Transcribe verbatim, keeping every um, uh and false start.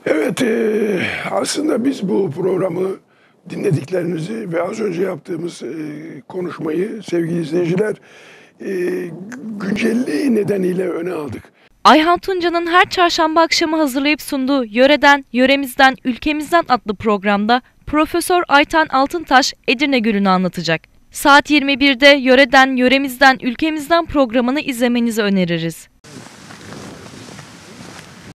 Evet, e, aslında biz bu programı dinlediklerinizi ve az önce yaptığımız e, konuşmayı sevgili izleyiciler e, güncelliği nedeniyle öne aldık. Ayhan Tunca'nın her çarşamba akşamı hazırlayıp sunduğu Yöreden, Yöremizden, Ülkemizden adlı programda Profesör Ayten Altıntaş Edirne Gölü'nü anlatacak. Saat yirmi birde Yöreden, Yöremizden, Ülkemizden programını izlemenizi öneririz.